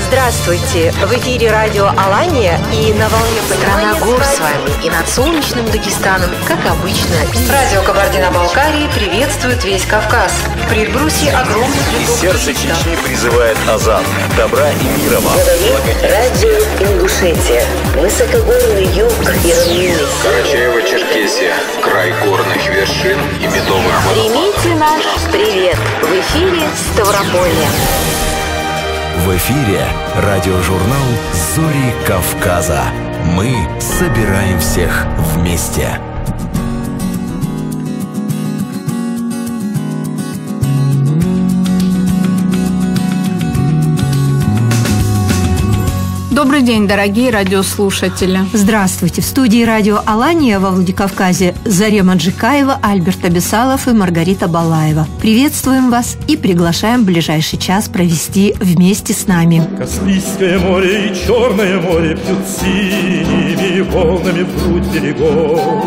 Здравствуйте! В эфире радио Алания и на волне «Страна гор» с вами и над солнечным Дагестаном, как обычно. Радио Кабардино-Балкарии приветствует весь Кавказ. В предбрусье огромных Из сердца Чечни призывает азан. Добра и мира вам. Радио Ингушетия. Высокогорный юг и равнины. Карачаево-Черкесия. Край горных вершин и медовых водопадов. Примите наш привет. В эфире Ставрополье. В эфире радиожурнал «Зори Кавказа». Мы собираем всех вместе. Добрый день, дорогие радиослушатели. Здравствуйте. В студии радио Алания во Владикавказе Зарема Джикаева, Альберт Абисалов и Маргарита Балаева. Приветствуем вас и приглашаем ближайший час провести вместе с нами. Каспийское море и Черное море пьют синими волнами вглубь берегов.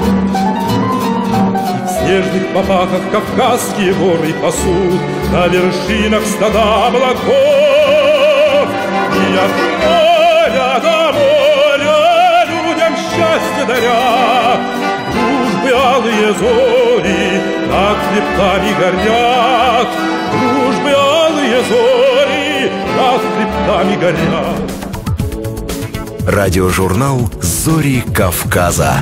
И в снежных попахах Кавказские горы пасут на вершинах стада облаков. И от моря до моря людям счастье даря, дружбы алые зори над хребтами горят, дружбы алые зори над хребтами горят. Радиожурнал «Зори Кавказа».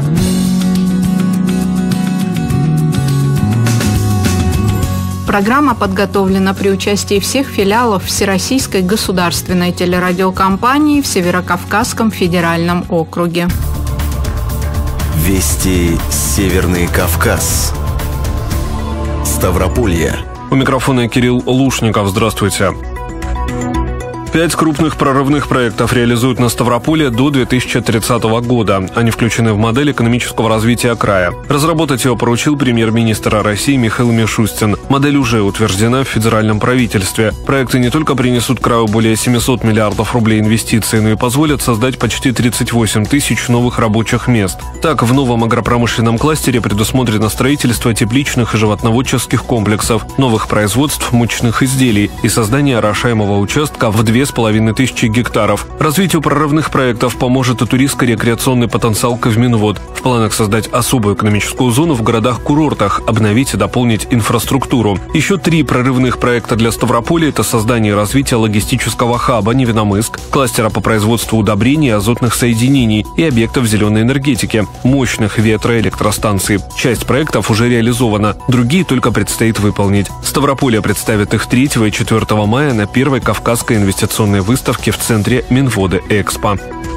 Программа подготовлена при участии всех филиалов Всероссийской государственной телерадиокомпании в Северокавказском федеральном округе. Вести Северный Кавказ. Ставрополье. У микрофона Кирилл Лушников. Здравствуйте. 5 крупных прорывных проектов реализуют на Ставрополье до 2030 года. Они включены в модель экономического развития края. Разработать ее поручил премьер-министр России Михаил Мишустин. Модель уже утверждена в федеральном правительстве. Проекты не только принесут краю более 700 миллиардов рублей инвестиций, но и позволят создать почти 38 тысяч новых рабочих мест. Так, в новом агропромышленном кластере предусмотрено строительство тепличных и животноводческих комплексов, новых производств мучных изделий и создание орошаемого участка в 2500 гектаров. Развитию прорывных проектов поможет и туристско-рекреационный потенциал Ковминвод. В планах создать особую экономическую зону в городах-курортах, обновить и дополнить инфраструктуру. Еще 3 прорывных проекта для Ставрополья – это создание и развитие логистического хаба Невиномысск, кластера по производству удобрений и азотных соединений и объектов зеленой энергетики, мощных ветроэлектростанций. Часть проектов уже реализована, другие только предстоит выполнить. Ставрополье представит их 3 и 4 мая на первой Кавказской инвестиционной выставки в центре Минводы-Экспо.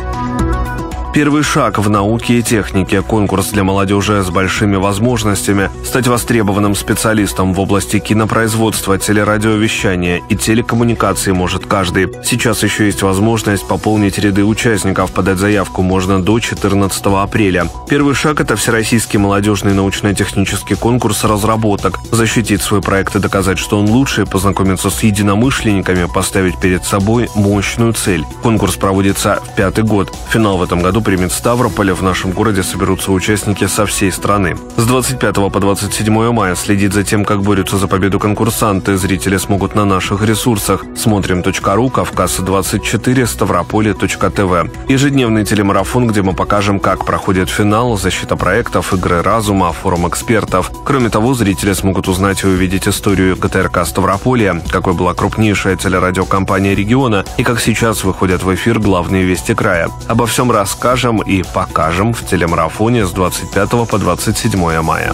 Первый шаг в науке и технике. Конкурс для молодежи с большими возможностями. Стать востребованным специалистом в области кинопроизводства, телерадиовещания и телекоммуникации может каждый. Сейчас еще есть возможность пополнить ряды участников. Подать заявку можно до 14 апреля. Первый шаг – это Всероссийский молодежный научно-технический конкурс разработок. Защитить свой проект и доказать, что он лучший, познакомиться с единомышленниками, поставить перед собой мощную цель. Конкурс проводится в 5-й год. Финал в этом году примет Ставрополь. В нашем городе соберутся участники со всей страны. С 25 по 27 мая следить за тем, как борются за победу конкурсанты, зрители смогут на наших ресурсах смотрим.ру, Кавказ24, Ставрополье.тв. Ежедневный телемарафон, где мы покажем, как проходит финал, защита проектов, игры разума, форум экспертов. Кроме того, зрители смогут узнать и увидеть историю ГТРК Ставрополья, какой была крупнейшая телерадиокомпания региона и как сейчас выходят в эфир главные вести края. Обо всем расскажем и покажем в телемарафоне с 25 по 27 мая.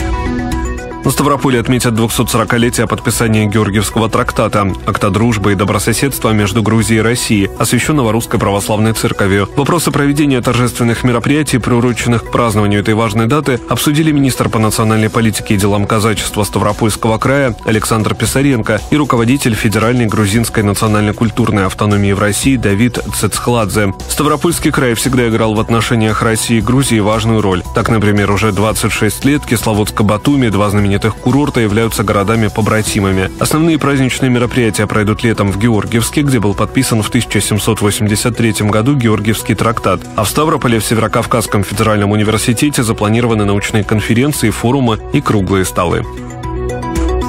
На Ставрополье отметят 240-летие подписания Георгиевского трактата, акта дружбы и добрососедства между Грузией и Россией, освященного Русской Православной Церковью. Вопросы проведения торжественных мероприятий, приуроченных к празднованию этой важной даты, обсудили министр по национальной политике и делам казачества Ставропольского края Александр Писаренко и руководитель Федеральной грузинской национально-культурной автономии в России Давид Цецхладзе. Ставропольский край всегда играл в отношениях России и Грузии важную роль. Так, например, уже 26 лет Кисловодск-Батуми, два знаменитых курорта, являются городами-побратимами. Основные праздничные мероприятия пройдут летом в Георгиевске, где был подписан в 1783 году Георгиевский трактат. А в Ставрополе в Северокавказском федеральном университете запланированы научные конференции, форумы и круглые столы.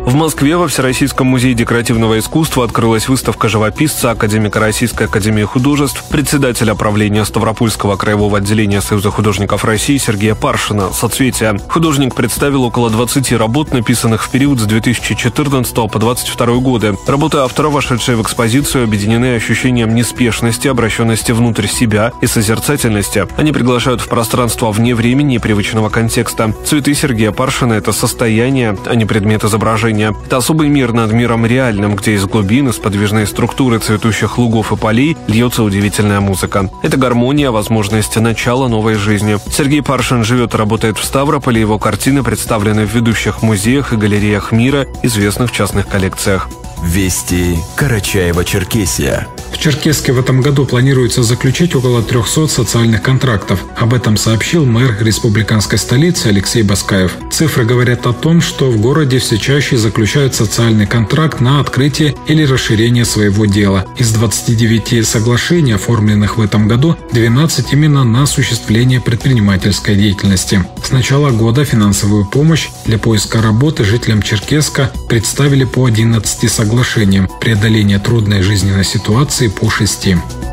В Москве во Всероссийском музее декоративного искусства открылась выставка живописца, академика Российской академии художеств, председателя правления Ставропольского краевого отделения Союза художников России Сергея Паршина «Соцветия». Художник представил около 20 работ, написанных в период с 2014 по 2022 годы. Работы автора, вошедшие в экспозицию, объединены ощущением неспешности, обращенности внутрь себя и созерцательности. Они приглашают в пространство вне времени и привычного контекста. Цветы Сергея Паршина – это состояние, а не предмет изображения. Это особый мир над миром реальным, где из глубин, из подвижной структуры цветущих лугов и полей льется удивительная музыка. Это гармония, возможность начала новой жизни. Сергей Паршин живет и работает в Ставрополе. Его картины представлены в ведущих музеях и галереях мира, известных в частных коллекциях. Вести Карачаево-Черкесия. В Черкесске в этом году планируется заключить около 300 социальных контрактов. Об этом сообщил мэр республиканской столицы Алексей Баскаев. Цифры говорят о том, что в городе все чаще заключают социальный контракт на открытие или расширение своего дела. Из 29 соглашений, оформленных в этом году, 12 именно на осуществление предпринимательской деятельности. С начала года финансовую помощь для поиска работы жителям Черкесска представили по 11 соглашениям, преодоление трудной жизненной ситуации по 6.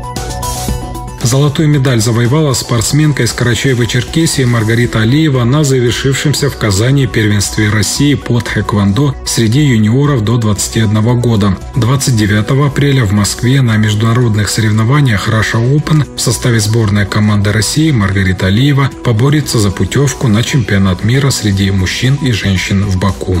Золотую медаль завоевала спортсменка из Карачаево-Черкесии Маргарита Алиева на завершившемся в Казани первенстве России по тхэквондо среди юниоров до 21 года. 29 апреля в Москве на международных соревнованиях Russia Open в составе сборной команды России Маргарита Алиева поборется за путевку на чемпионат мира среди мужчин и женщин в Баку.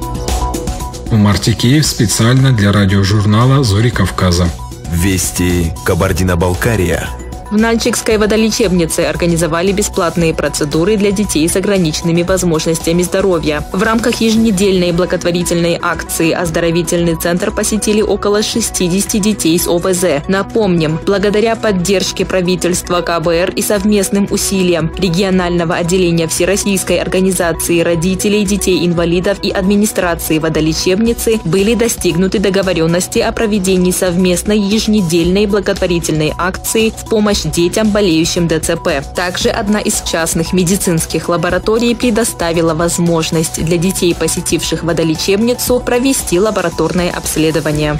Умар Тикеев специально для радиожурнала «Зори Кавказа». Вести Кабардино-Балкария. В Нальчикской водолечебнице организовали бесплатные процедуры для детей с ограниченными возможностями здоровья. В рамках еженедельной благотворительной акции оздоровительный центр посетили около 60 детей с ОВЗ. Напомним, благодаря поддержке правительства КБР и совместным усилиям регионального отделения Всероссийской организации родителей детей-инвалидов и администрации водолечебницы были достигнуты договоренности о проведении совместной еженедельной благотворительной акции в помощь детям, болеющим ДЦП. Также одна из частных медицинских лабораторий предоставила возможность для детей, посетивших водолечебницу, провести лабораторное обследование.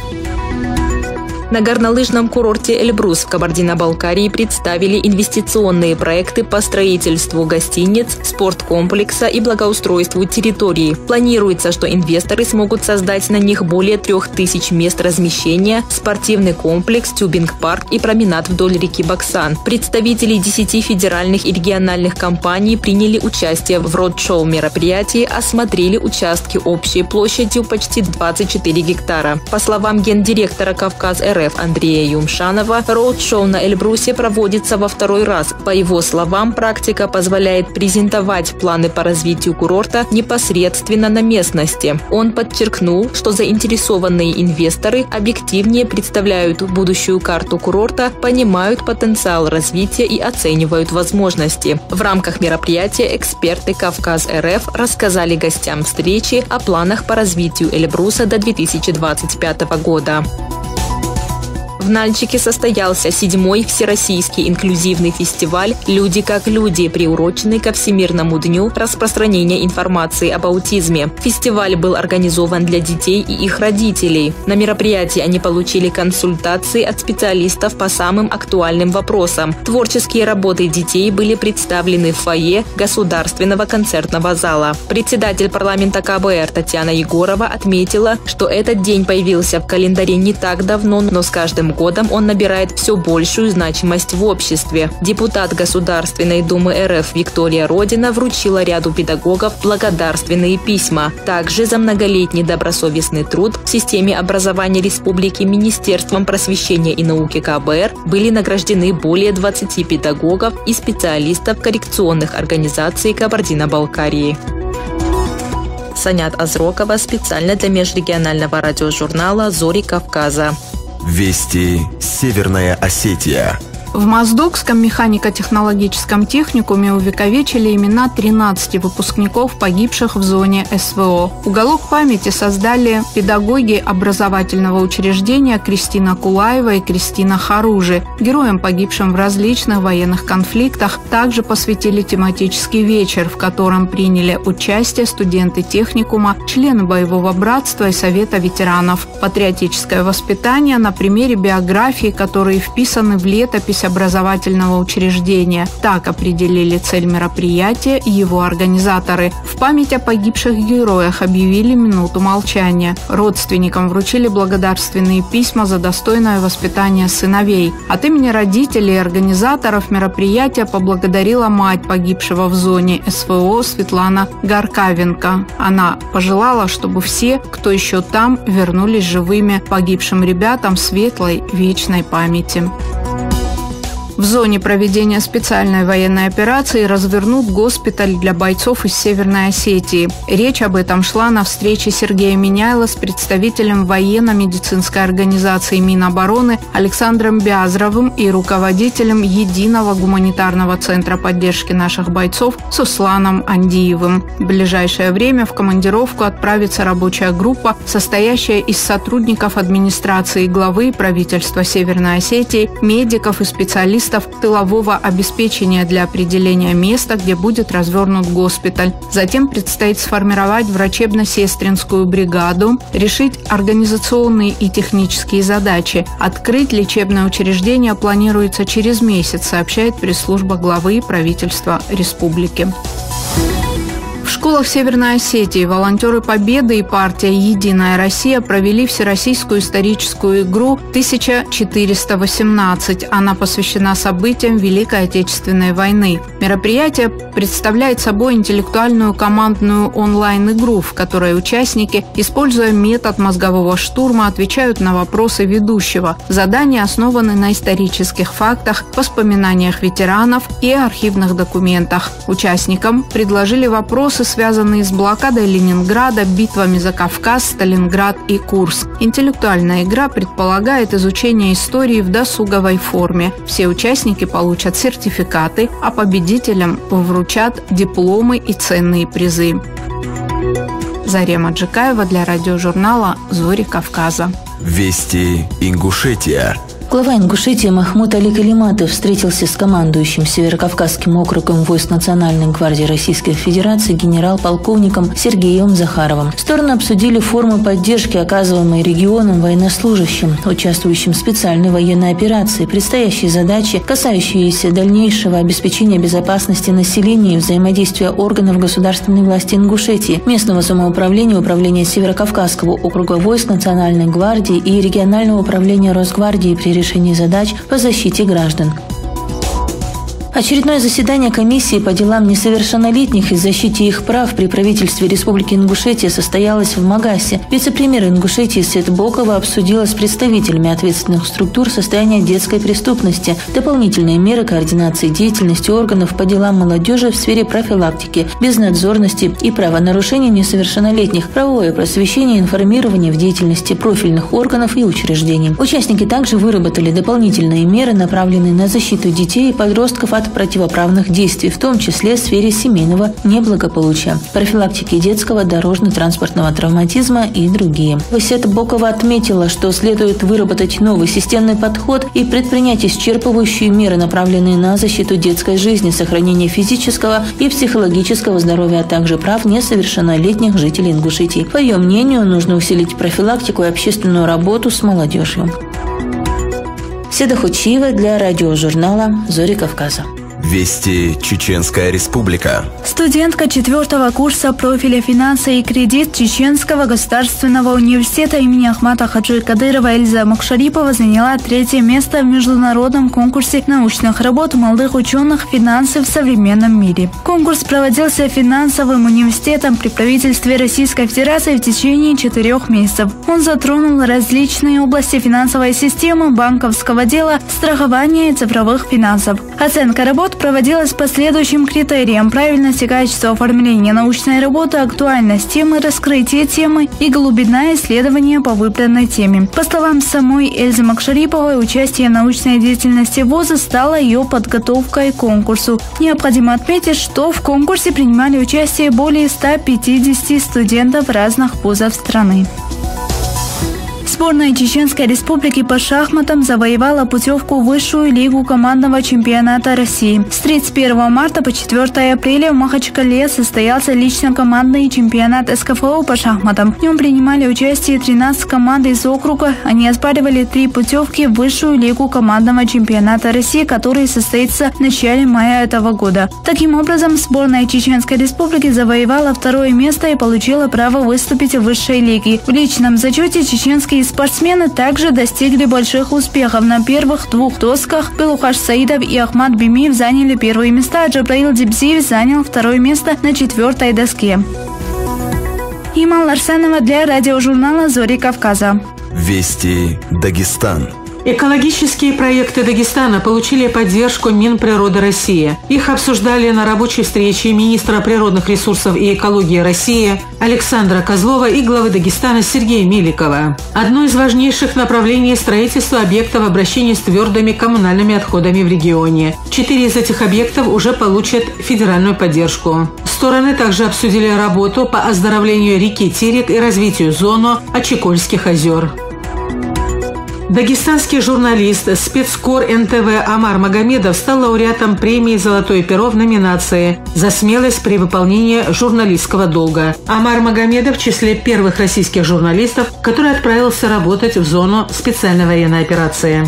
На горнолыжном курорте Эльбрус в Кабардино-Балкарии представили инвестиционные проекты по строительству гостиниц, спорткомплекса и благоустройству территории. Планируется, что инвесторы смогут создать на них более 3000 мест размещения, спортивный комплекс, тюбинг-парк и променад вдоль реки Баксан. Представители 10 федеральных и региональных компаний приняли участие в роуд-шоу мероприятии, осмотрели участки общей площадью почти 24 гектара. По словам гендиректора «Кавказ РФ» Андрея Юмшанова, роуд-шоу на Эльбрусе проводится во второй раз. По его словам, практика позволяет презентовать планы по развитию курорта непосредственно на местности. Он подчеркнул, что заинтересованные инвесторы объективнее представляют будущую карту курорта, понимают потенциал развития и оценивают возможности. В рамках мероприятия эксперты «Кавказ РФ» рассказали гостям встречи о планах по развитию Эльбруса до 2025 года. В Нальчике состоялся 7-й Всероссийский инклюзивный фестиваль «Люди как люди», приуроченный ко Всемирному дню распространения информации об аутизме. Фестиваль был организован для детей и их родителей. На мероприятии они получили консультации от специалистов по самым актуальным вопросам. Творческие работы детей были представлены в фойе Государственного концертного зала. Председатель парламента КБР Татьяна Егорова отметила, что этот день появился в календаре не так давно, но с каждым годом он набирает все большую значимость в обществе. Депутат Государственной Думы РФ Виктория Родина вручила ряду педагогов благодарственные письма. Также за многолетний добросовестный труд в системе образования республики Министерством просвещения и науки КБР были награждены более 20 педагогов и специалистов коррекционных организаций Кабардино-Балкарии. Санят Азрокова специально для межрегионального радиожурнала «Зори Кавказа». Вести Северная Осетия. В Моздокском механико-технологическом техникуме увековечили имена 13 выпускников, погибших в зоне СВО. Уголок памяти создали педагоги образовательного учреждения Кристина Кулаева и Кристина Харужи. Героям, погибшим в различных военных конфликтах, также посвятили тематический вечер, в котором приняли участие студенты техникума, члены боевого братства и Совета ветеранов. Патриотическое воспитание на примере биографий, которые вписаны в летопись образовательного учреждения. Так определили цель мероприятия и его организаторы. В память о погибших героях объявили минуту молчания. Родственникам вручили благодарственные письма за достойное воспитание сыновей. От имени родителей и организаторов мероприятия поблагодарила мать погибшего в зоне СВО Светлана Гаркавенко. Она пожелала, чтобы все, кто еще там, вернулись живыми, погибшим ребятам светлой вечной памяти. В зоне проведения специальной военной операции развернут госпиталь для бойцов из Северной Осетии. Речь об этом шла на встрече Сергея Миняйла с представителем военно-медицинской организации Минобороны Александром Бязровым и руководителем Единого гуманитарного центра поддержки наших бойцов Сусланом Андиевым. В ближайшее время в командировку отправится рабочая группа, состоящая из сотрудников администрации главы правительства Северной Осетии, медиков и специалистов тылового обеспечения для определения места, где будет развернут госпиталь. Затем предстоит сформировать врачебно-сестринскую бригаду, решить организационные и технические задачи. Открыть лечебное учреждение планируется через месяц, сообщает пресс-служба главы правительства республики. В школах Северной Осетии волонтеры Победы и партия «Единая Россия» провели всероссийскую историческую игру 1418. Она посвящена событиям Великой Отечественной войны. Мероприятие представляет собой интеллектуальную командную онлайн-игру, в которой участники, используя метод мозгового штурма, отвечают на вопросы ведущего. Задания основаны на исторических фактах, воспоминаниях ветеранов и архивных документах. Участникам предложили вопросы, связанные с блокадой Ленинграда, битвами за Кавказ, Сталинград и Курск. Интеллектуальная игра предполагает изучение истории в досуговой форме. Все участники получат сертификаты, а победителям вручат дипломы и ценные призы. Зарема Джикаева для радиожурнала «Зори Кавказа». Вести Ингушетия. Глава Ингушетии Махмуд Али Калиматов встретился с командующим Северокавказским округом войск Национальной гвардии Российской Федерации генерал-полковником Сергеем Захаровым. Стороны обсудили формы поддержки, оказываемой регионам военнослужащим, участвующим в специальной военной операции, предстоящие задачи, касающиеся дальнейшего обеспечения безопасности населения и взаимодействия органов государственной власти Ингушетии, местного самоуправления, управления Северокавказского округа войск Национальной гвардии и регионального управления Росгвардии при решении задач по защите граждан. Очередное заседание комиссии по делам несовершеннолетних и защите их прав при правительстве Республики Ингушетия состоялось в Магасе. Вице-премьер Ингушетии Света Бокова обсудила с представителями ответственных структур состояние детской преступности, дополнительные меры координации деятельности органов по делам молодежи в сфере профилактики, безнадзорности и правонарушений несовершеннолетних, правовое просвещение и информирование в деятельности профильных органов и учреждений. Участники также выработали дополнительные меры, направленные на защиту детей и подростков от противоправных действий, в том числе в сфере семейного неблагополучия, профилактики детского дорожно-транспортного травматизма и другие. Света Бокова отметила, что следует выработать новый системный подход и предпринять исчерпывающие меры, направленные на защиту детской жизни, сохранение физического и психологического здоровья, а также прав несовершеннолетних жителей Ингушетии. По ее мнению, нужно усилить профилактику и общественную работу с молодежью. Седа Хучиева для радиожурнала «Зори Кавказа». Вести Чеченская Республика. Студентка 4-го курса профиля «Финансы и кредит» Чеченского государственного университета имени Ахмата Хаджи Кадырова Эльза Мукшарипова заняла 3-е место в международном конкурсе научных работ молодых ученых «Финансы в современном мире». Конкурс проводился финансовым университетом при правительстве Российской Федерации в течение 4 месяцев. Он затронул различные области финансовой системы, банковского дела, страхования и цифровых финансов. Оценка работ Конкурс проводилась по следующим критериям: правильность и качество оформления научной работы, актуальность темы, раскрытие темы и глубина исследования по выбранной теме. По словам самой Эльзы Макшариповой, участие в научной деятельности вуза стало ее подготовкой к конкурсу. Необходимо отметить, что в конкурсе принимали участие более 150 студентов разных вузов страны. Сборная Чеченской Республики по шахматам завоевала путевку в высшую лигу командного чемпионата России. С 31 марта по 4 апреля в Махачкале состоялся лично-командный чемпионат СКФУ по шахматам. В нем принимали участие 13 команд из округа. Они оспаривали 3 путевки в высшую лигу командного чемпионата России, который состоится в начале мая этого года. Таким образом, сборная Чеченской Республики завоевала 2 место и получила право выступить в высшей лиге. В личном зачете чеченские спортсмены также достигли больших успехов. На первых 2 досках Белухаш Саидов и Ахмад Бимиев заняли первые места, а Джабраил Дибзиев занял 2 место на 4 доске. Иман Ларсанова для радиожурнала «Зори Кавказа». Вести Дагестан. Экологические проекты Дагестана получили поддержку Минприроды России. Их обсуждали на рабочей встрече министра природных ресурсов и экологии России Александра Козлова и главы Дагестана Сергея Меликова. Одно из важнейших направлений – строительство объектов обращения с твердыми коммунальными отходами в регионе. 4 из этих объектов уже получат федеральную поддержку. Стороны также обсудили работу по оздоровлению реки Терек и развитию зоны Очекольских озер. Дагестанский журналист, спецкор НТВ Амар Магомедов стал лауреатом премии «Золотое перо» в номинации «За смелость при выполнении журналистского долга». Амар Магомедов в числе первых российских журналистов, который отправился работать в зону специальной военной операции.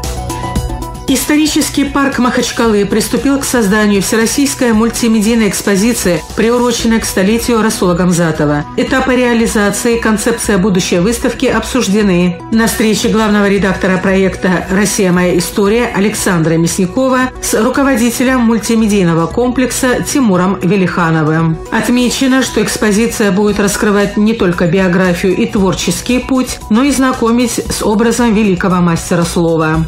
Исторический парк Махачкалы приступил к созданию всероссийской мультимедийной экспозиции, приуроченной к столетию Расула Гамзатова. Этапы реализации и концепция будущей выставки обсуждены. На встрече главного редактора проекта «Россия. Моя история» Александра Мясникова с руководителем мультимедийного комплекса Тимуром Велихановым. Отмечено, что экспозиция будет раскрывать не только биографию и творческий путь, но и знакомить с образом великого мастера слова.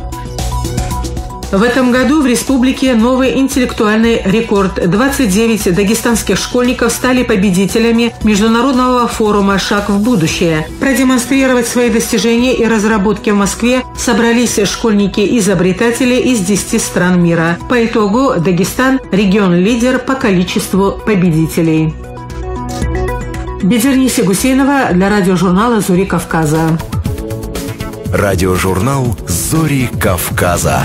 В этом году в республике новый интеллектуальный рекорд. 29 дагестанских школьников стали победителями международного форума «Шаг в будущее». Продемонстрировать свои достижения и разработки в Москве собрались школьники-изобретатели из 10 стран мира. По итогу Дагестан – регион-лидер по количеству победителей. Бедерниса Гусейнова для радиожурнала «Зори Кавказа». Радиожурнал «Зори Кавказа».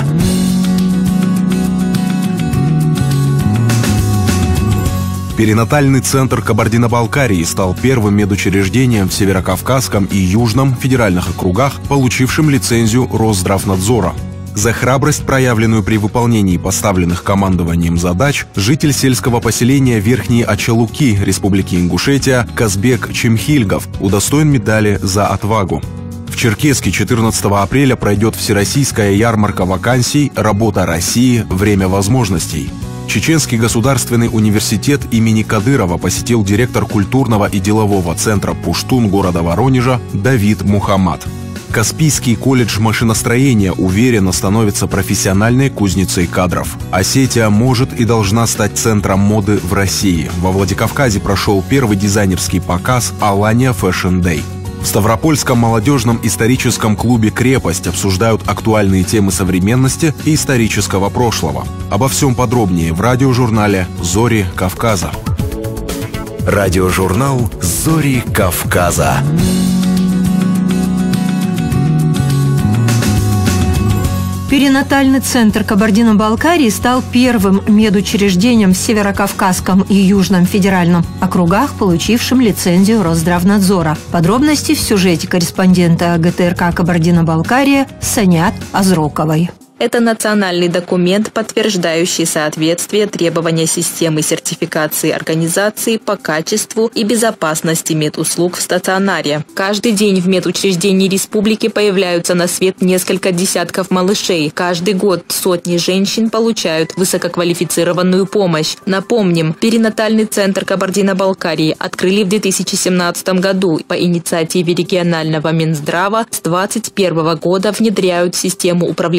Перинатальный центр Кабардино-Балкарии стал первым медучреждением в Северокавказском и Южном федеральных округах, получившим лицензию Росздравнадзора. За храбрость, проявленную при выполнении поставленных командованием задач, житель сельского поселения Верхние Ачалуки Республики Ингушетия Казбек Чемхильгов удостоен медали «За отвагу». В Черкесске 14 апреля пройдет Всероссийская ярмарка вакансий «Работа России. Время возможностей». Чеченский государственный университет имени Кадырова посетил директор культурного и делового центра «Пуштун» города Воронежа Давид Мухаммад. Каспийский колледж машиностроения уверенно становится профессиональной кузницей кадров. Осетия может и должна стать центром моды в России. Во Владикавказе прошел первый дизайнерский показ «Алания Fashion Day». В Ставропольском молодежном историческом клубе «Крепость» обсуждают актуальные темы современности и исторического прошлого. Обо всем подробнее в радиожурнале «Зори Кавказа». Радиожурнал «Зори Кавказа». Перинатальный центр Кабардино-Балкарии стал первым медучреждением в Северокавказском и Южном федеральном округах, получившим лицензию Росздравнадзора. Подробности в сюжете корреспондента ГТРК Кабардино-Балкария Санят Азроковой. Это национальный документ, подтверждающий соответствие требования системы сертификации организации по качеству и безопасности медуслуг в стационаре. Каждый день в медучреждении республики появляются на свет несколько десятков малышей. Каждый год сотни женщин получают высококвалифицированную помощь. Напомним, перинатальный центр Кабардино-Балкарии открыли в 2017 году. По инициативе регионального Минздрава с 2021 года внедряют систему управления качеством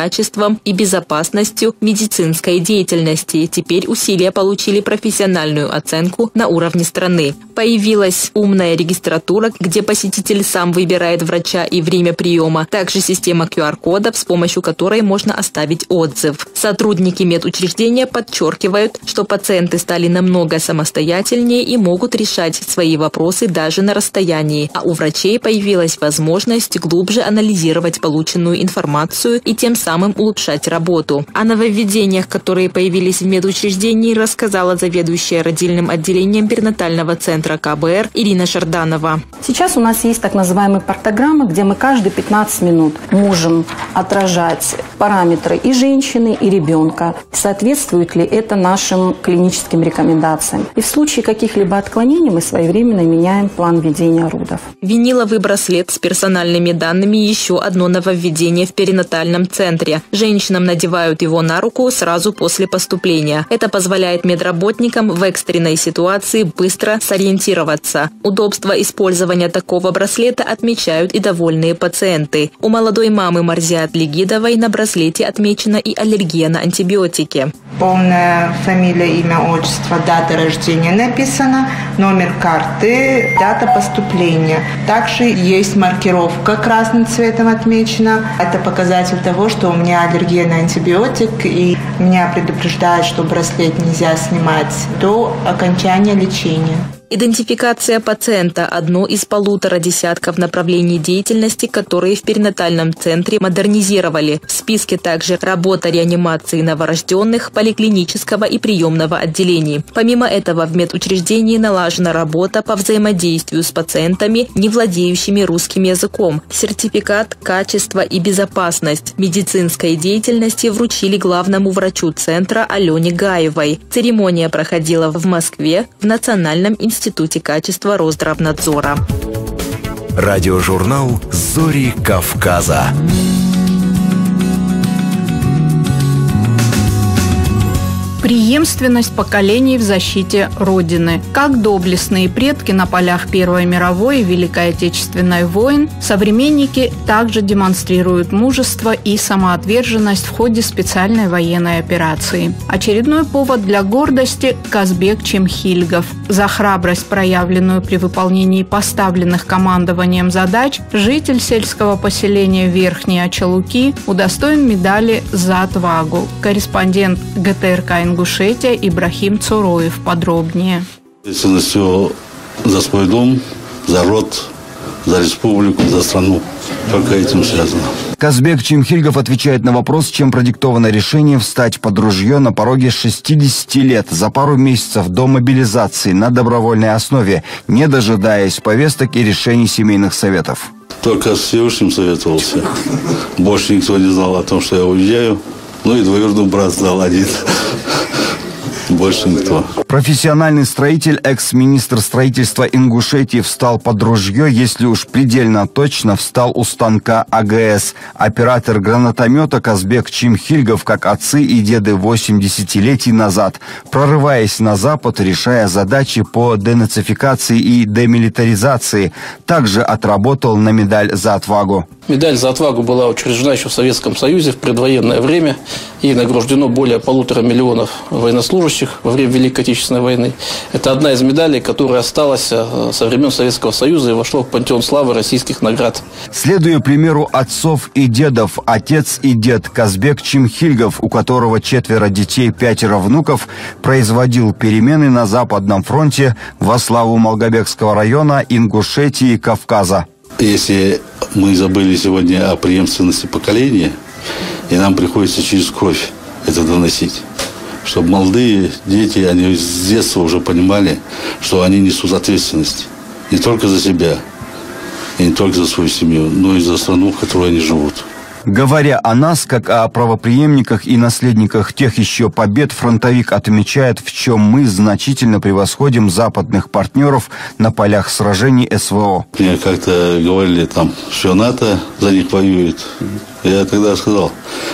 качеством и безопасностью медицинской деятельности. Теперь усилия получили профессиональную оценку на уровне страны. Появилась умная регистратура, где посетитель сам выбирает врача и время приема. Также система QR-кодов, с помощью которой можно оставить отзыв. Сотрудники медучреждения подчеркивают, что пациенты стали намного самостоятельнее и могут решать свои вопросы даже на расстоянии. А у врачей появилась возможность глубже анализировать полученную информацию и тем самым улучшать работу. О нововведениях, которые появились в медучреждении, рассказала заведующая родильным отделением перинатального центра КБР Ирина Шарданова. Сейчас у нас есть так называемые партограммы, где мы каждые 15 минут можем отражать параметры и женщины, и ребенка. Соответствует ли это нашим клиническим рекомендациям. И в случае каких-либо отклонений мы своевременно меняем план ведения родов. Виниловый браслет с персональными данными – еще одно нововведение в перинатальном центре. Женщинам надевают его на руку сразу после поступления. Это позволяет медработникам в экстренной ситуации быстро сориентироваться. Удобство использования такого браслета отмечают и довольные пациенты. У молодой мамы Марзиат Легидовой на браслете отмечена и аллергия на антибиотики. Полная фамилия, имя, отчество, дата рождения написана, номер карты, дата поступления. Также есть маркировка красным цветом отмечена. Это показатель того, что у меня аллергия на антибиотик, и меня предупреждают, что браслет нельзя снимать до окончания лечения. Идентификация пациента – одно из 1,5 десятков направлений деятельности, которые в перинатальном центре модернизировали. В списке также работа реанимации новорожденных, поликлинического и приемного отделений. Помимо этого, в медучреждении налажена работа по взаимодействию с пациентами, не владеющими русским языком. Сертификат «Качество и безопасность» медицинской деятельности вручили главному врачу центра Алене Гаевой. Церемония проходила в Москве в Национальном институте качества Росздравнадзора. Радиожурнал «Зори Кавказа». Преемственность поколений в защите Родины. Как доблестные предки на полях Первой мировой и Великой Отечественной войн, современники также демонстрируют мужество и самоотверженность в ходе специальной военной операции. Очередной повод для гордости – Казбек Чемхильгов. За храбрость, проявленную при выполнении поставленных командованием задач, житель сельского поселения Верхние Очалуки удостоен медали «За отвагу». Корреспондент ГТРК Ингушетия Ибрахим Цуроев подробнее. Ответственностью за свой дом, за род, за республику, за страну. Только этим связано. Казбек Чемхильгов отвечает на вопрос, чем продиктовано решение встать под ружье на пороге 60 лет за пару месяцев до мобилизации на добровольной основе, не дожидаясь повесток и решений семейных советов. Только с Всевышним советовался. Больше никто не знал о том, что я уезжаю. Ну и двоюродный брат знал один. Больше никто. Профессиональный строитель, экс-министр строительства Ингушетии встал под ружье, если уж предельно точно, встал у станка АГС. Оператор гранатомета Казбек Чемхильгов, как отцы и деды 8 десятилетий назад, прорываясь на Запад, решая задачи по денацификации и демилитаризации, также отработал на медаль «За отвагу». Медаль «За отвагу» была учреждена еще в Советском Союзе в предвоенное время и награждено более 1,5 миллиона военнослужащих во время Великой Отечественной войны. Это одна из медалей, которая осталась со времен Советского Союза и вошла в пантеон славы российских наград. Следуя примеру отцов и дедов, отец и дед Казбек Чемхильгов, у которого 4 детей, 5 внуков, производил перемены на Западном фронте во славу Малгобекского района, Ингушетии и Кавказа. Если мы забыли сегодня о преемственности поколения, и нам приходится через кровь это доносить, чтобы молодые дети, они с детства уже понимали, что они несут ответственность не только за себя, и не только за свою семью, но и за страну, в которой они живут. Говоря о нас, как о правопреемниках и наследниках тех еще побед, фронтовик отмечает, в чем мы значительно превосходим западных партнеров на полях сражений СВО. Мне как-то говорили, там, что НАТО за них воюет. Я тогда сказал,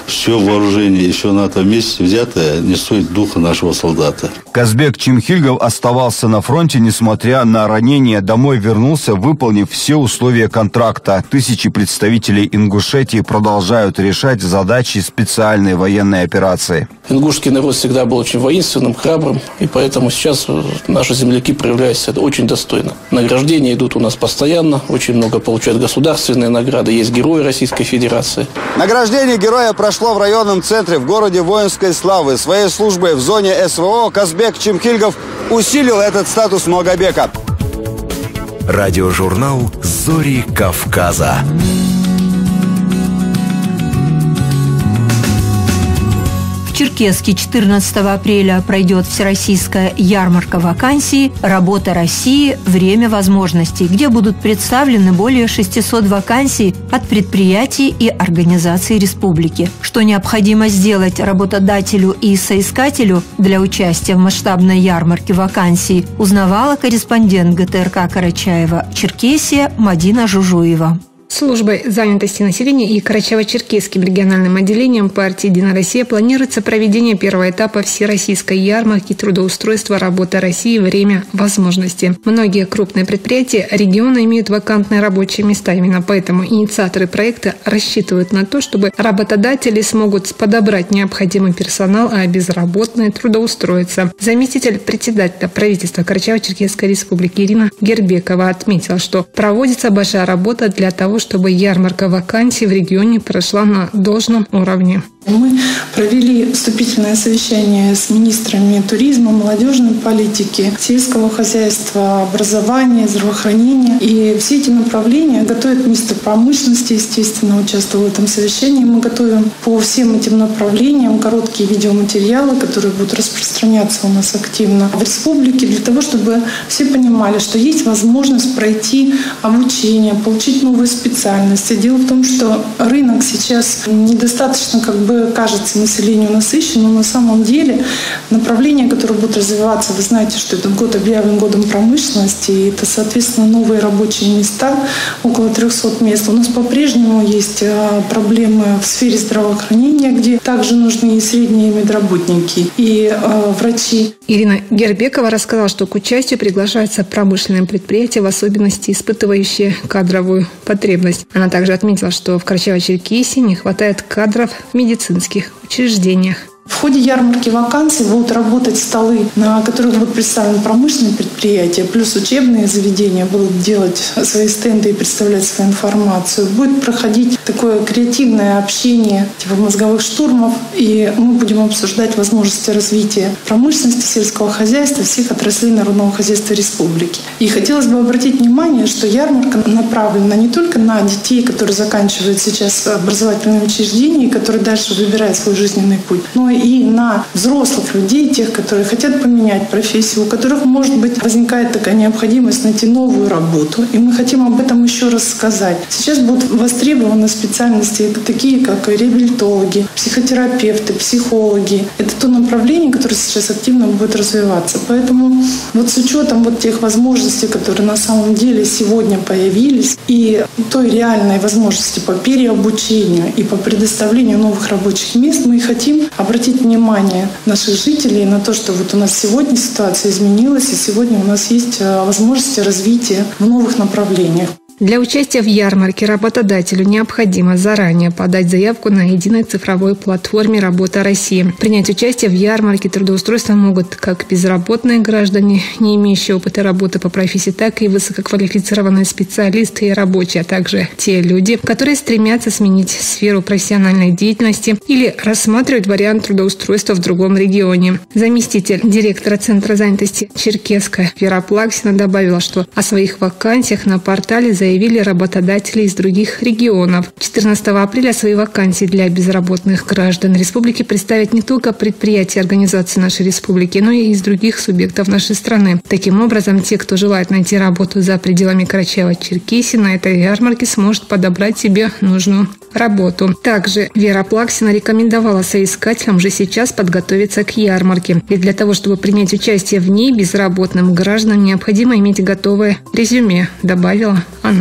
все вооружение еще на этом месте взятое не стоит духа нашего солдата. Казбек Чимхильгов оставался на фронте, несмотря на ранение. Домой вернулся, выполнив все условия контракта. Тысячи представителей Ингушетии продолжают решать задачи специальной военной операции. Ингушский народ всегда был очень воинственным, храбрым, и поэтому сейчас наши земляки проявляют себя очень достойно. Награждения идут у нас постоянно, очень много получают государственные награды, есть герои Российской Федерации. Награждение героя прошло в районном центре в городе воинской славы. Своей службой в зоне СВО Казбек Чимхильгов усилил этот статус Малгобека. Радиожурнал «Зори Кавказа». В Черкесске 14 апреля пройдет всероссийская ярмарка вакансий «Работа России. Время возможностей», где будут представлены более 600 вакансий от предприятий и организаций республики. Что необходимо сделать работодателю и соискателю для участия в масштабной ярмарке вакансий, узнавала корреспондент ГТРК Карачаева Черкесия Мадина Жужуева. Службой занятости населения и Карачаево-Черкесским региональным отделением партии «Единая Россия» планируется проведение первого этапа всероссийской ярмарки трудоустройства «Работа России. Время возможности». Многие крупные предприятия региона имеют вакантные рабочие места. Именно поэтому инициаторы проекта рассчитывают на то, чтобы работодатели смогут подобрать необходимый персонал, а безработные трудоустроиться. Заместитель председателя правительства Карачаево-Черкесской республики Ирина Гербекова отметила, что проводится большая работа для того, чтобы ярмарка вакансий в регионе прошла на должном уровне. Мы провели вступительное совещание с министрами туризма, молодежной политики, сельского хозяйства, образования, здравоохранения. И все эти направления готовит министр промышленности, естественно, участвовал в этом совещании. Мы готовим по всем этим направлениям короткие видеоматериалы, которые будут распространяться у нас активно в республике, для того, чтобы все понимали, что есть возможность пройти обучение, получить новые специальности. Дело в том, что рынок сейчас недостаточно кажется населению насыщенным, но на самом деле направления, которые будут развиваться, вы знаете, что этот год объявлен годом промышленности, и это, соответственно, новые рабочие места, около 300 мест. У нас по-прежнему есть проблемы в сфере здравоохранения, где также нужны и средние медработники, и врачи. Ирина Гербекова рассказала, что к участию приглашаются промышленные предприятия, в особенности испытывающие кадровую потребность. Она также отметила, что в Карачаево-Черкесии не хватает кадров в медицинских учреждениях. В ходе ярмарки вакансий будут работать столы, на которых будут представлены промышленные предприятия, плюс учебные заведения будут делать свои стенды и представлять свою информацию. Будет проходить такое креативное общение, типа мозговых штурмов, и мы будем обсуждать возможности развития промышленности, сельского хозяйства, всех отраслей народного хозяйства республики. И хотелось бы обратить внимание, что ярмарка направлена не только на детей, которые заканчивают сейчас образовательные учреждения, и которые дальше выбирают свой жизненный путь, но и на взрослых людей, тех, которые хотят поменять профессию, у которых, может быть, возникает такая необходимость найти новую работу. И мы хотим об этом еще раз сказать. Сейчас будут востребованы специальности такие, как реабилитологи, психотерапевты, психологи. Это то направление, которое сейчас активно будет развиваться. Поэтому вот с учетом вот тех возможностей, которые на самом деле сегодня появились, и той реальной возможности по переобучению и по предоставлению новых рабочих мест, мы хотим обратить внимание наших жителей на то, что вот у нас сегодня ситуация изменилась, и сегодня у нас есть возможности развития в новых направлениях. Для участия в ярмарке работодателю необходимо заранее подать заявку на единой цифровой платформе «Работа России». Принять участие в ярмарке трудоустройства могут как безработные граждане, не имеющие опыта работы по профессии, так и высококвалифицированные специалисты и рабочие, а также те люди, которые стремятся сменить сферу профессиональной деятельности или рассматривать вариант трудоустройства в другом регионе. Заместитель директора Центра занятости Черкесска Вера Плаксина добавила, что о своих вакансиях на портале заявили работодатели из других регионов. 14 апреля свои вакансии для безработных граждан республики представят не только предприятия и организации нашей республики, но и из других субъектов нашей страны. Таким образом, те, кто желает найти работу за пределами Карачаево-Черкесии, на этой ярмарке сможет подобрать себе нужную работу. Также Вера Плаксина рекомендовала соискателям уже сейчас подготовиться к ярмарке. Ведь для того, чтобы принять участие в ней, безработным гражданам необходимо иметь готовое резюме, добавила она.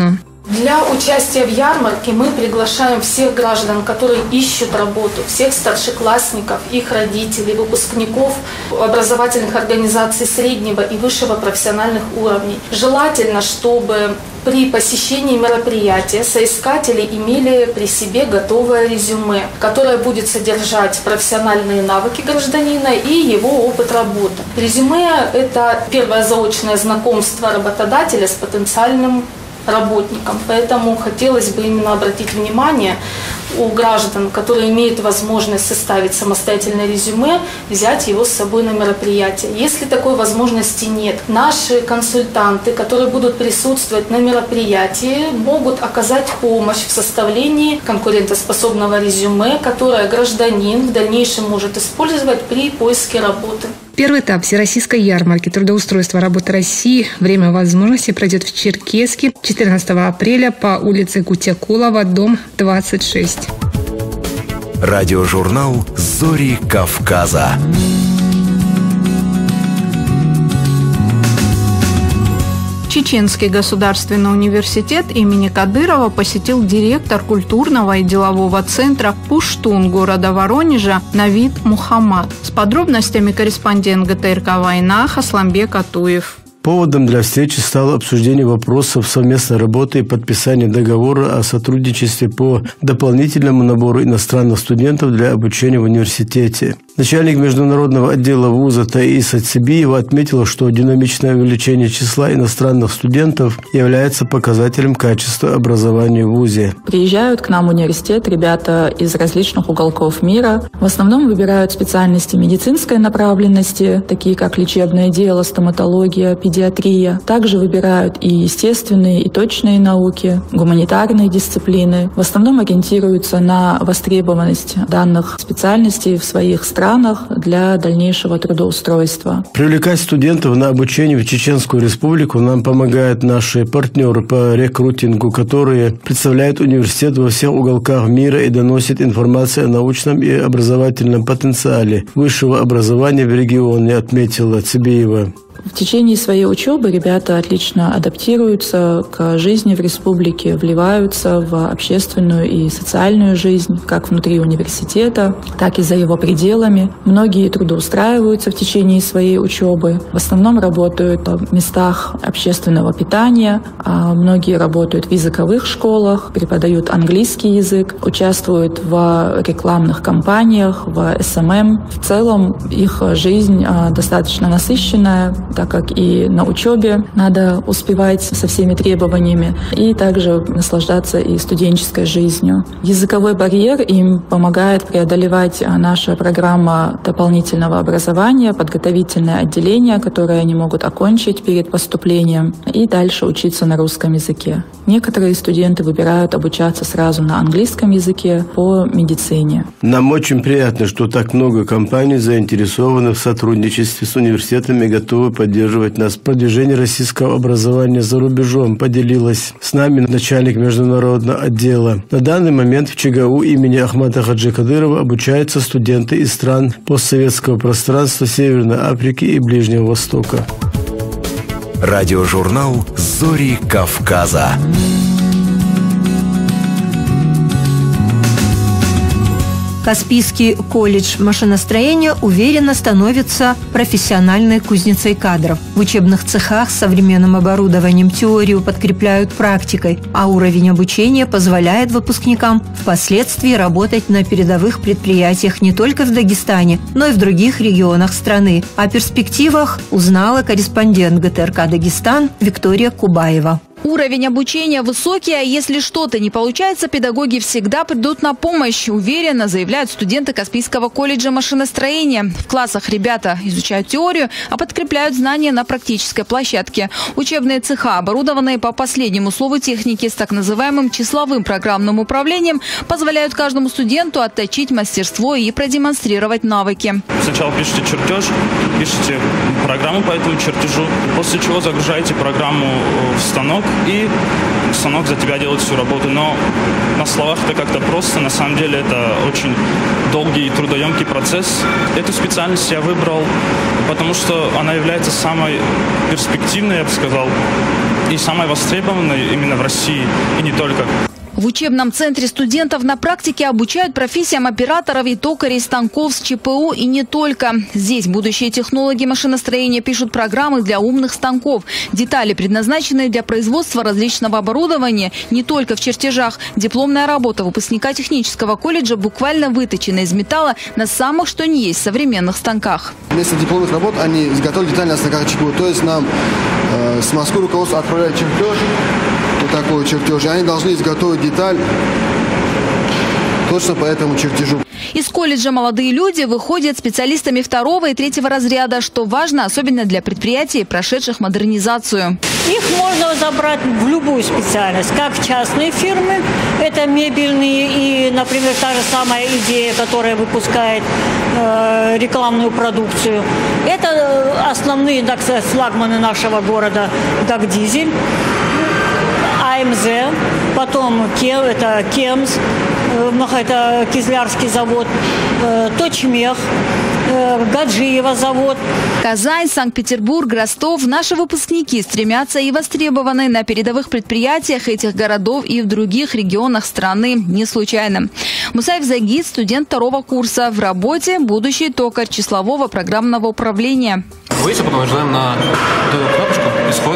Для участия в ярмарке мы приглашаем всех граждан, которые ищут работу, всех старшеклассников, их родителей, выпускников образовательных организаций среднего и высшего профессиональных уровней. Желательно, чтобы при посещении мероприятия соискатели имели при себе готовое резюме, которое будет содержать профессиональные навыки гражданина и его опыт работы. Резюме – это первое заочное знакомство работодателя с потенциальным работникам. Поэтому хотелось бы именно обратить внимание у граждан, которые имеют возможность составить самостоятельное резюме, взять его с собой на мероприятие. Если такой возможности нет, наши консультанты, которые будут присутствовать на мероприятии, могут оказать помощь в составлении конкурентоспособного резюме, которое гражданин в дальнейшем может использовать при поиске работы. Первый этап Всероссийской ярмарки трудоустройства работы России «Время возможностей» пройдет в Черкесске 14 апреля по улице Кутякулова, дом 26. Радиожурнал «Зори Кавказа». Чеченский государственный университет имени Кадырова посетил директор культурного и делового центра «Пуштун» города Воронежа Навид Мухаммад. С подробностями корреспондент ГТРК «Война» Хасламбек Атуев. Поводом для встречи стало обсуждение вопросов совместной работы и подписания договора о сотрудничестве по дополнительному набору иностранных студентов для обучения в университете. Начальник международного отдела вуза Таиса Цибиева отметила, что динамичное увеличение числа иностранных студентов является показателем качества образования в вузе. Приезжают к нам в университет ребята из различных уголков мира. В основном выбирают специальности медицинской направленности, такие как лечебное дело, стоматология, педиатрия. Также выбирают и естественные, и точные науки, гуманитарные дисциплины. В основном ориентируются на востребованность данных специальностей в своих странах для дальнейшего трудоустройства. Привлекать студентов на обучение в Чеченскую Республику нам помогают наши партнеры по рекрутингу, которые представляют университет во всех уголках мира и доносят информацию о научном и образовательном потенциале высшего образования в регионе, отметила Цибиева. В течение своей учебы ребята отлично адаптируются к жизни в республике, вливаются в общественную и социальную жизнь, как внутри университета, так и за его пределами. Многие трудоустраиваются в течение своей учебы. В основном работают в местах общественного питания, а многие работают в языковых школах, преподают английский язык, участвуют в рекламных кампаниях, в СММ. В целом их жизнь достаточно насыщенная, так как и на учебе надо успевать со всеми требованиями, и также наслаждаться и студенческой жизнью. Языковой барьер им помогает преодолевать наша программа дополнительного образования, подготовительное отделение, которое они могут окончить перед поступлением, и дальше учиться на русском языке. Некоторые студенты выбирают обучаться сразу на английском языке по медицине. Нам очень приятно, что так много компаний заинтересованы в сотрудничестве с университетами и готовы поддерживать нас в продвижении российского образования за рубежом, поделилась с нами начальник международного отдела. На данный момент в ЧГУ имени Ахмата Хаджи Кадырова обучаются студенты из стран постсоветского пространства Северной Африки и Ближнего Востока. Радиожурнал «Зори Кавказа». Каспийский колледж машиностроения уверенно становится профессиональной кузницей кадров. В учебных цехах с современным оборудованием теорию подкрепляют практикой, а уровень обучения позволяет выпускникам впоследствии работать на передовых предприятиях не только в Дагестане, но и в других регионах страны. О перспективах узнала корреспондент ГТРК «Дагестан» Виктория Кубаева. Уровень обучения высокий, а если что-то не получается, педагоги всегда придут на помощь, уверенно заявляют студенты Каспийского колледжа машиностроения. В классах ребята изучают теорию, а подкрепляют знания на практической площадке. Учебные цеха, оборудованные по последнему слову техники с так называемым числовым программным управлением, позволяют каждому студенту отточить мастерство и продемонстрировать навыки. Сначала пишите чертеж, пишите программу по этому чертежу, после чего загружаете программу в станок, и станок за тебя делает всю работу. Но на словах это как-то просто, на самом деле это очень долгий и трудоемкий процесс. Эту специальность я выбрал, потому что она является самой перспективной, я бы сказал. и самой востребованной именно в России, и не только. В учебном центре студентов на практике обучают профессиям операторов и токарей станков с ЧПУ и не только. Здесь будущие технологи машиностроения пишут программы для умных станков. Детали, предназначенные для производства различного оборудования, не только в чертежах. Дипломная работа выпускника технического колледжа буквально выточена из металла на самых что ни есть современных станках. Вместо дипломных работ они изготовили детали на станках ЧПУ. То есть нам с Москвы руководство отправляет чертеж, вот такой чертеж, и они должны изготовить деталь точно по этому чертежу. Из колледжа молодые люди выходят специалистами 2-го и 3-го разряда, что важно, особенно для предприятий, прошедших модернизацию. Их можно забрать в любую специальность, как в частные фирмы, это мебельные и, например, та же самая идея, которая выпускает рекламную продукцию. Это основные, так сказать, флагманы нашего города, как «Дизель», АМЗ, потом это КЕМС, это Кизлярский завод, Точмех, Гаджиева завод. Казань, Санкт-Петербург, Ростов. Наши выпускники стремятся и востребованы на передовых предприятиях этих городов и в других регионах страны. Не случайно. Мусаев Загид, студент 2-го курса. В работе будущий токарь числового программного управления. Выйти, потом нажимаем на эту кнопочку «Исход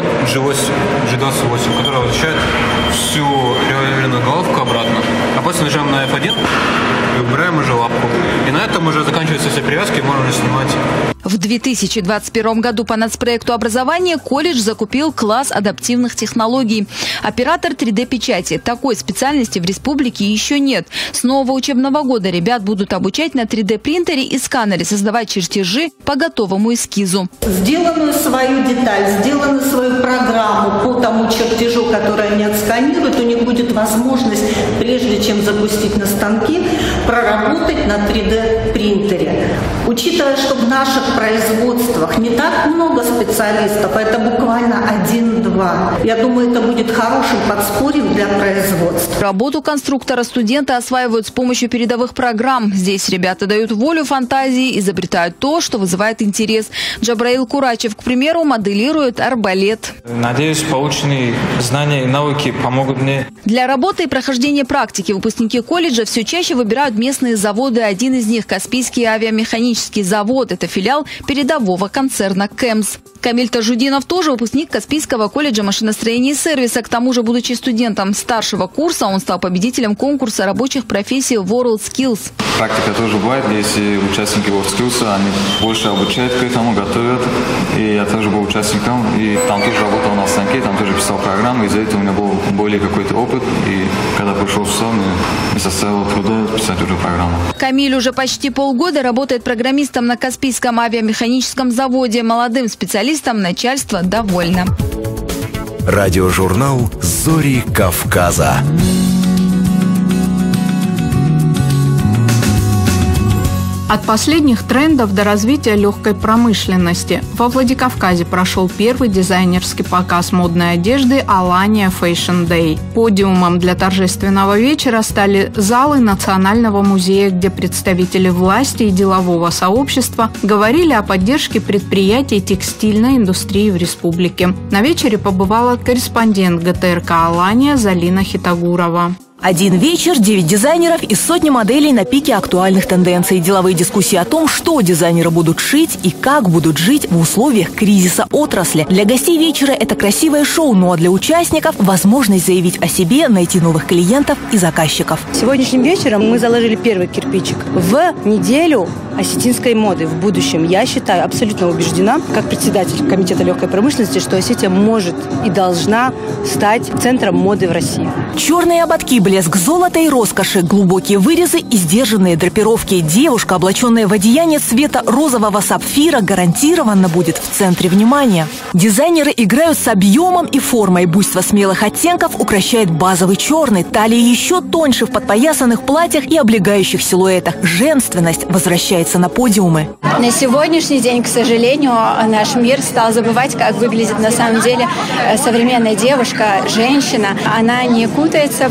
G28», которая возвращает всю регулярную головку обратно. А после нажимаем на F1 и убираем уже лапку. И на этом уже заканчиваются все привязки, и можно уже снимать. В 2021 году по нацпроекту образования колледж закупил класс адаптивных технологий. Оператор 3D-печати. Такой специальности в республике еще нет. С нового учебного года ребят будут обучать на 3D-принтере и сканере создавать чертежи по готовому эскизу. Сделанную свою деталь, сделанную свою программу по тому чертежу, который они отсканируют, у них будет возможность, прежде чем запустить на станки, проработать на 3D-принтере. Учитывая, что в наших производствах не так много специалистов, это буквально 1-2. Я думаю, это будет хорошим подспорьем для производства. Работу конструктора студенты осваивают с помощью передовых программ. Здесь ребята дают волю фантазии, изобретают то, что вызывает интерес. Джабраил Курачев, к примеру, моделирует арбалет. Надеюсь, полученные знания и навыки помогут мне. Для работы и прохождения практики выпускники колледжа все чаще выбирают местные заводы. Один из них – Каспийский авиамеханический завод. Это филиал передового концерна КЭМС. Камиль Тажудинов тоже выпускник Каспийского колледжа машиностроения и сервиса. К тому же, будучи студентом старшего курса, он стал победителем конкурса рабочих профессий WorldSkills. Практика тоже бывает, если участники WorldSkills, они больше обучают к этому, готовят. И я тоже был участником, и там тоже работал на станке, там тоже писал программы, из-за этого у меня был более какой-то опыт. И когда пришел в СО, мне составило труда писать уже программу. Камиль уже почти полгода работает программистом на Каспийском авиамеханическом заводе. Молодым специалистам начальство довольно. Радиожурнал «Зори Кавказа». От последних трендов до развития легкой промышленности. Во Владикавказе прошел первый дизайнерский показ модной одежды «Алания Fashion Day». Подиумом для торжественного вечера стали залы Национального музея, где представители власти и делового сообщества говорили о поддержке предприятий текстильной индустрии в республике. На вечере побывала корреспондент ГТРК «Алания» Залина Хитагурова. Один вечер, 9 дизайнеров и сотни моделей на пике актуальных тенденций. Деловые дискуссии о том, что дизайнеры будут шить и как будут жить в условиях кризиса отрасли. Для гостей вечера это красивое шоу, ну а для участников – возможность заявить о себе, найти новых клиентов и заказчиков. Сегодняшним вечером мы заложили первый кирпичик в неделю осетинской моды. В будущем, я считаю, абсолютно убеждена, как председатель комитета легкой промышленности, что Осетия может и должна стать центром моды в России. Черные ободки, блеск золота и роскоши, глубокие вырезы и сдержанные драпировки. Девушка, облаченная в одеяние цвета розового сапфира, гарантированно будет в центре внимания. Дизайнеры играют с объемом и формой. Буйство смелых оттенков укращает базовый черный, талии еще тоньше в подпоясанных платьях и облегающих силуэтах. Женственность возвращается на подиумы. На сегодняшний день, к сожалению, наш мир стал забывать, как выглядит на самом деле современная девушка, женщина. Она не кутается в какие-то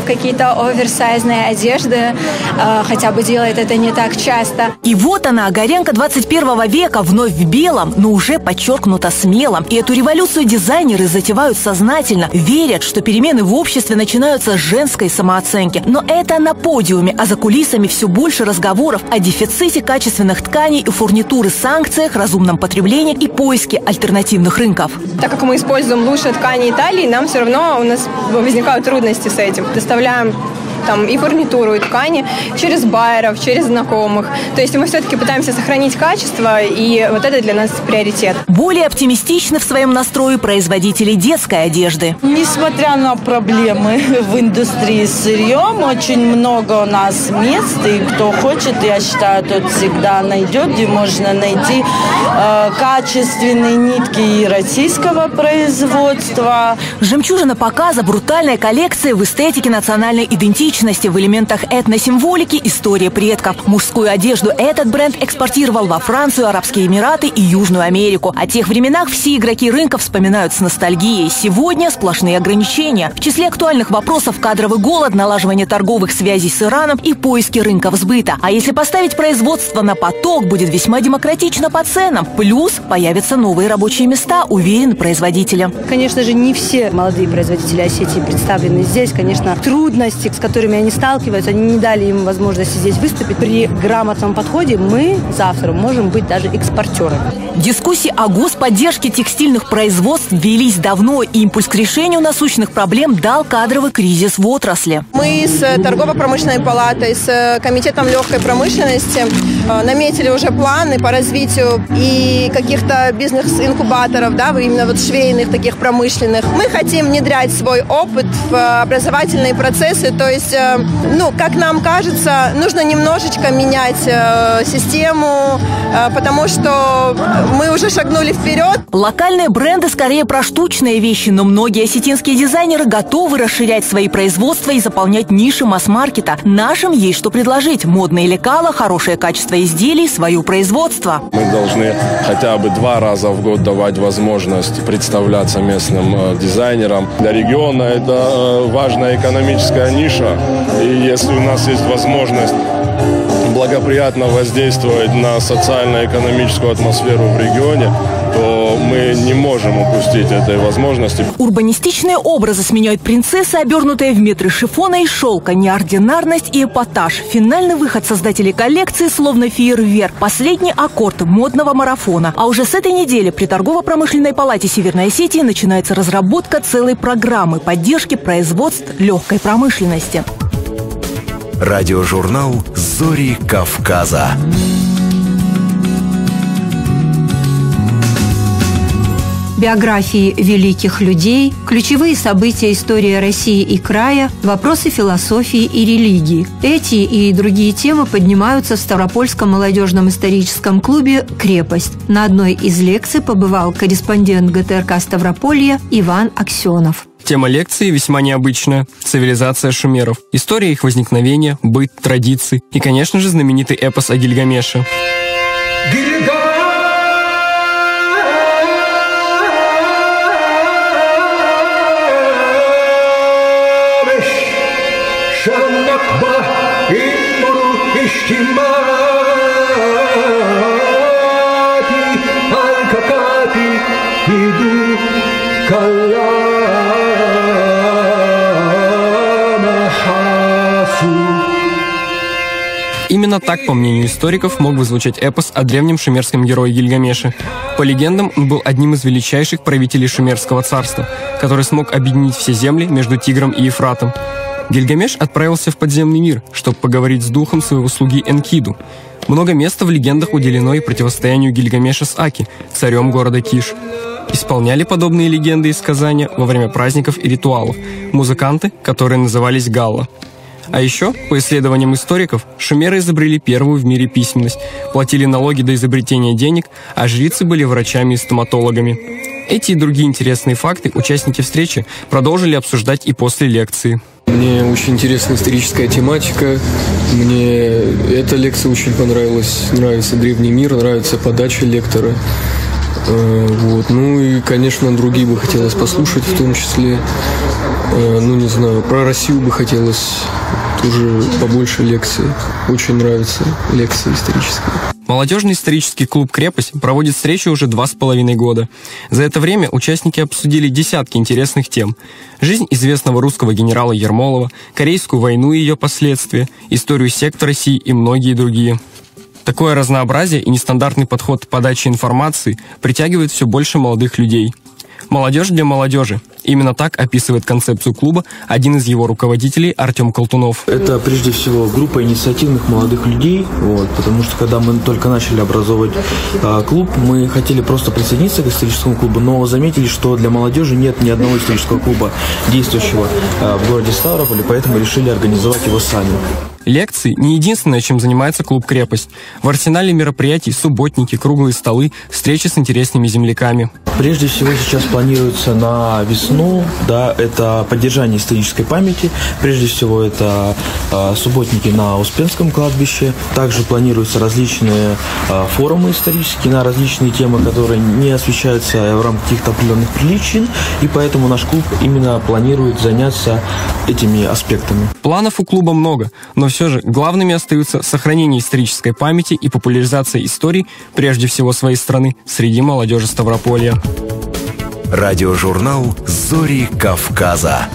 какие-то оверсайзные одежды, хотя бы делает это не так часто. И вот она, Огорянка 21 века, вновь в белом, но уже подчеркнуто смелом. И эту революцию дизайнеры затевают сознательно, верят, что перемены в обществе начинаются с женской самооценки. Но это на подиуме, а за кулисами все больше разговоров о дефиците качественных тканей и фурнитуры, санкциях, разумном потреблении и поиске альтернативных рынков. Так как мы используем лучшие ткани Италии, нам все равно у нас возникают трудности с этим. Доставляем там и фурнитуру, и ткани через байеров, через знакомых. То есть мы все-таки пытаемся сохранить качество, и вот это для нас приоритет. Более оптимистичны в своем настрое производители детской одежды. Несмотря на проблемы в индустрии с сырьем, очень много у нас мест, и кто хочет, я считаю, тот всегда найдет, где можно найти качественные нитки и российского производства. Жемчужина показа – брутальная коллекция в эстетике национальной идентичности, в элементах этносимволики, истории предков. Мужскую одежду этот бренд экспортировал во Францию, Арабские Эмираты и Южную Америку. О тех временах все игроки рынка вспоминают с ностальгией. Сегодня сплошные ограничения. В числе актуальных вопросов кадровый голод, налаживание торговых связей с Ираном и поиски рынков сбыта. А если поставить производство на поток, будет весьма демократично по ценам. Плюс появятся новые рабочие места, уверены производители. Конечно же, не все молодые производители Осетии представлены здесь. Конечно, трудности, с которыми они сталкиваются, они не дали им возможности здесь выступить. При грамотном подходе мы завтра можем быть даже экспортерами. Дискуссии о господдержке текстильных производств велись давно, и импульс к решению насущных проблем дал кадровый кризис в отрасли. Мы с торгово-промышленной палатой, с комитетом легкой промышленности наметили уже планы по развитию и каких-то бизнес-инкубаторов, да, именно вот швейных, таких промышленных. Мы хотим внедрять свой опыт в образовательные процессы, то есть, как нам кажется, нужно немножечко менять систему, потому что мы уже шагнули вперед. Локальные бренды скорее про штучные вещи, но многие осетинские дизайнеры готовы расширять свои производства и заполнять ниши масс-маркета. Нашим есть что предложить. Модные лекала, хорошее качество изделий, свое производство. Мы должны хотя бы 2 раза в год давать возможность представляться местным дизайнерам. Для региона это важная экономическая ниша. И если у нас есть возможность благоприятно воздействовать на социально-экономическую атмосферу в регионе, то мы не можем упустить этой возможности. Урбанистичные образы сменяют принцессы, обернутые в метры шифона и шелка, неординарность и эпатаж. Финальный выход создателей коллекции словно фейерверк, последний аккорд модного марафона. А уже с этой недели при торгово-промышленной палате Северной Осетии начинается разработка целой программы поддержки производств легкой промышленности. Радиожурнал «Зори Кавказа». Биографии великих людей, ключевые события истории России и края, вопросы философии и религии. Эти и другие темы поднимаются в Ставропольском молодежном историческом клубе «Крепость». На одной из лекций побывал корреспондент ГТРК Ставрополья Иван Аксенов. Тема лекции весьма необычная – цивилизация шумеров. История их возникновения, быт, традиции и, конечно же, знаменитый эпос о Гильгамеше. Именно так, по мнению историков, мог бы звучать эпос о древнем шумерском герое Гильгамеше. По легендам, он был одним из величайших правителей шумерского царства, который смог объединить все земли между Тигром и Ефратом. Гильгамеш отправился в подземный мир, чтобы поговорить с духом своего слуги Энкиду. Много места в легендах уделено и противостоянию Гильгамеша с Аки, царем города Киш. Исполняли подобные легенды и сказания во время праздников и ритуалов музыканты, которые назывались галла. А еще, по исследованиям историков, шумеры изобрели первую в мире письменность, платили налоги до изобретения денег, а жрицы были врачами и стоматологами. Эти и другие интересные факты участники встречи продолжили обсуждать и после лекции. Мне очень интересна историческая тематика. Мне эта лекция очень понравилась. Нравится древний мир, нравится подача лектора. Ну и, конечно, другие бы хотелось послушать в том числе. Не знаю, про Россию бы хотелось тоже побольше лекций. Очень нравятся лекции исторические. Молодежный исторический клуб «Крепость» проводит встречи уже 2,5 года. За это время участники обсудили десятки интересных тем. Жизнь известного русского генерала Ермолова, Корейскую войну и ее последствия, историю сект в России и многие другие. Такое разнообразие и нестандартный подход к подаче информации притягивает все больше молодых людей. «Молодежь для молодежи». Именно так описывает концепцию клуба один из его руководителей Артем Колтунов. Это прежде всего группа инициативных молодых людей, потому что когда мы только начали образовывать клуб, мы хотели просто присоединиться к историческому клубу, но заметили, что для молодежи нет ни одного исторического клуба действующего в городе Ставрополе, поэтому решили организовать его сами. Лекции не единственное, чем занимается клуб «Крепость». В арсенале мероприятий субботники, круглые столы, встречи с интересными земляками. Прежде всего сейчас планируется на весну, это поддержание исторической памяти. Прежде всего это субботники на Успенском кладбище. Также планируются различные форумы исторические на различные темы, которые не освещаются в рамках каких-то определенных причин. И поэтому наш клуб именно планирует заняться этими аспектами. Планов у клуба много, но все же главными остаются сохранение исторической памяти и популяризация историй, прежде всего своей страны, среди молодежи Ставрополья. Радиожурнал «Зори Кавказа».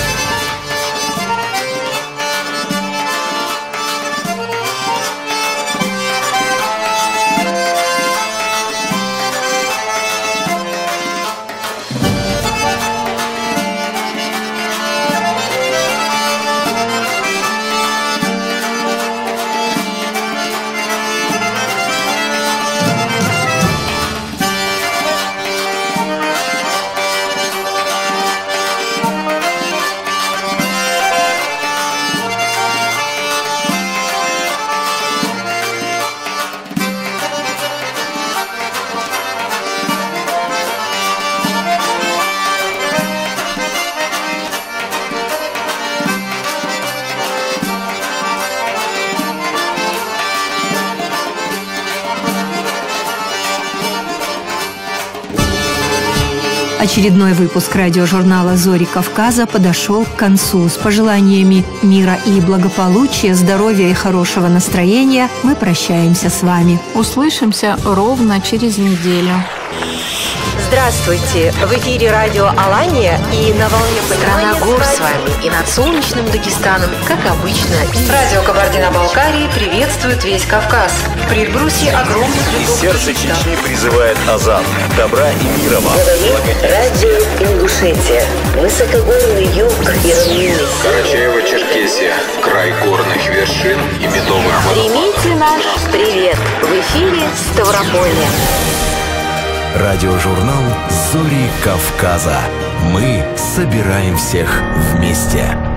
Очередной выпуск радиожурнала «Зори Кавказа» подошел к концу. С пожеланиями мира и благополучия, здоровья и хорошего настроения мы прощаемся с вами. Услышимся ровно через неделю. Здравствуйте! В эфире радио «Алания» и на волне «Страна гор» с вами и над солнечным Дагестаном, как обычно. Радио Кабардино-Балкарии приветствует весь Кавказ. В Эльбрусе огромный... Из сердца Чечни призывает азан. Добра и мира вам. Говорит радио Ингушетия. Высокогорный юг и равнины. Карачаево-Черкесия. Край горных вершин и медовых водопадов. Примите наш привет. В эфире Ставрополье. Радиожурнал «Зори Кавказа». Мы собираем всех вместе.